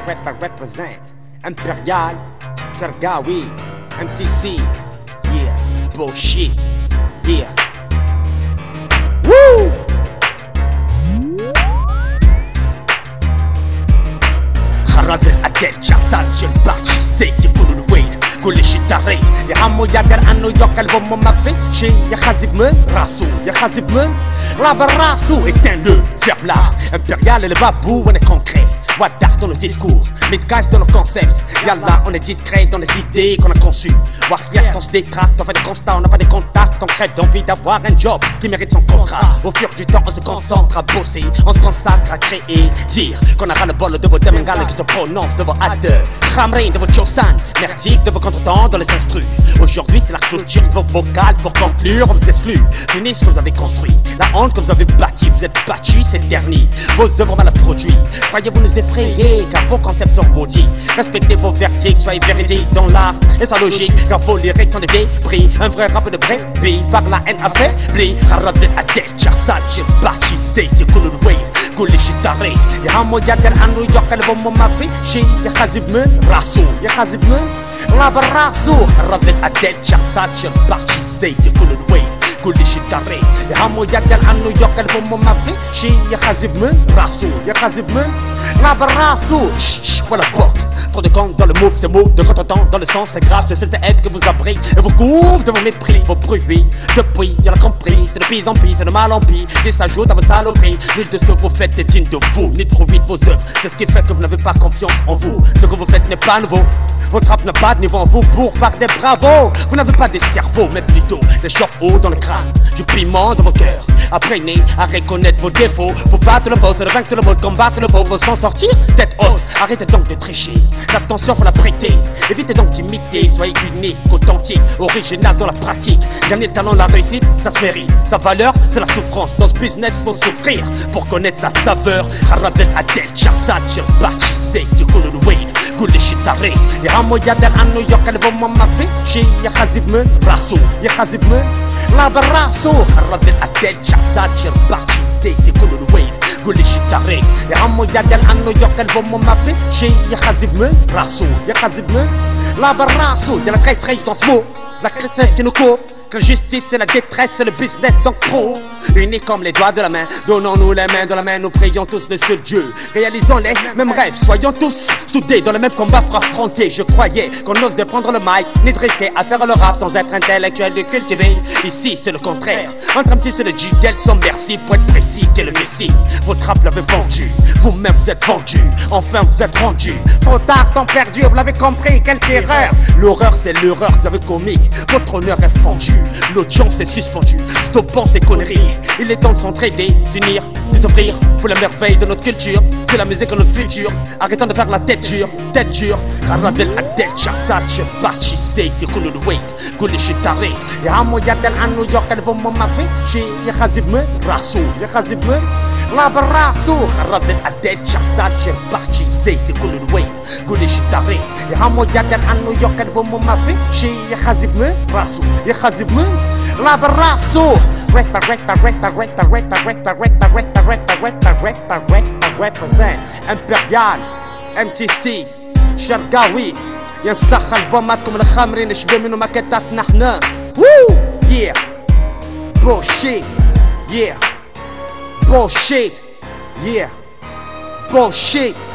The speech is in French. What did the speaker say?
represent Impérial, Shergawi, MTC, yeah, bullshit, yeah. Woo! خرج الأكل شخصات شباكي سيكي كل الويل كل شي تغير يا عمو يقدر انه يقل بوم ما في شي يخذب من راسو يخذب من رابر راسو éteins le ferme là Impérial et le babou on est concret Wadar dans le discours, Midcast dans le concept. Yallah, on est discret dans les idées qu'on a conçues. Warriors, on se détracte, on fait des constats, on n'a pas des contacts. On crève d'envie d'avoir un job qui mérite son contrat. Au fur du temps, on se concentre à bosser, on se consacre à créer. Dire qu'on aura le bol de vos demengales qui se prononcent de vos acteurs. Khamrin de vos chosan, merdique de vos contretemps dans les instrus. Aujourd'hui, c'est la clôture de vos vocales pour conclure, on vous exclut. Finissez ce que vous avez construit, la honte que vous avez bâtie. Vous êtes battus, c'est dernier. Vos œuvres mal produits. Croyez-vous nous effrayer, car vos concepts sont maudits. Respectez vos verdicts, soyez véridiques dans l'art et sa logique, car vos lyriques sont des débris. Un vrai rap de brebis, par la haine affaiblie. Harabet Adel, Charsal, Chirbachi, State, Kulul Wave, Kulli Shitare. Yahamo Yagar, Anu Yokal, Bomo Mafi, Shi, Yahazib Mun, Rasu, Yahazib Mun, Rabarasu, Harabet Adel, Charsal, Chirbachi, State, Kulul Wave. كل شي طريق يا عمو يقدر عنه يقل بوم ما في شي يخزب من راسو يخزب من راب راسو ولا بوك trop de comptes dans le move c'est mot de contre-temps dans le sens c'est grave c'est celle être que vous abrite et vous couvre de vos mépris vos bruits depuis y'en a compris c'est de pis en pis c'est de mal en pis et s'ajoute à vos saloperies nul de ce que vous faites est digne de vous ni trop vite vos œuvres c'est ce qui fait que vous n'avez pas confiance en vous ce que vous faites n'est pas nouveau votre rap n'a pas de niveau en vous pour faire des bravos vous n'avez pas des cerveaux mais plutôt des chocs hauts dans le crâne du piment dans vos cœurs apprenez à reconnaître vos défauts faut battre le faux c'est le vaincre le mot combattre le pauvre s'en sortir tête haute arrêtez donc de tricher l'attention faut la prêter évitez donc d'imiter soyez unique authentique original dans la pratique gagner le talent la réussite ça se mérite sa valeur c'est la souffrance dans ce business faut souffrir pour connaître sa saveur Harabet Adel Charsat Chirbachi Steak du Kulul Wave Kulli Shitare Yahamo Yader Anu Yokal Bomo Mafi Shi Yahazib Mun Rasu Yahazib Mun Rabarasu Harabet Adel Charsat Chirbachi Steak du Kulul Wave Kulli Shitare Yahamo Yader Anu Yokal Bomo Mafi Shi Yahazib Mun Rasu Yahazib Mun Rabarasu Y'a la traîtrise dans ce mot la tristesse qui nous coupe que justice c'est la détresse, c'est le business donc pro. Unis comme les doigts de la main, donnons-nous les mains de la main, nous prions tous le seul Dieu. Réalisons les mêmes rêves, soyons tous soudés dans le même combat pour affronter. Je croyais qu'on ose de prendre le mic, ni de risquer à faire le rap sans être intellectuel et cultivé. Ici c'est le contraire, entre MC c'est le G-Del sans merci pour être précis, qu'est le messie. Votre rap l'avait vendu, vous-même vous êtes vendu, enfin vous êtes rendu. Trop tard, temps perdu, vous l'avez compris, quelle erreur. L'horreur c'est l'erreur que vous avez commis, votre honneur est fendu. L'audience est suspendue, stoppons ces conneries. Il est temps de s'entraider, s'unir, désouvrir pour la merveille de notre culture, de la musique de notre futur. Arrêtons de faire la tête dure, Harabet Adel Charsat Chirbachi Steak du Kulul Wave Kulli Shitare Yahamo Yader Anu Yokal Bomo Mafi Shi Yahazib Mun Rasu Yahazib Mun Rabarasu Harabet Adel Charsat Chirbachi Steak du Kulul Wave Kulli Shitare Yahamo Yader Anu Yokal Bomo Mafi Shi Yahazib Mun Rasu Yahazib Mun Rabarasu represent Impérial MTC Shergawi ينسخ البومات من الخمرين نشبه منه ماكيتات نحنا Woo! Yeah Bullshit Yeah Bullshit Yeah Bullshit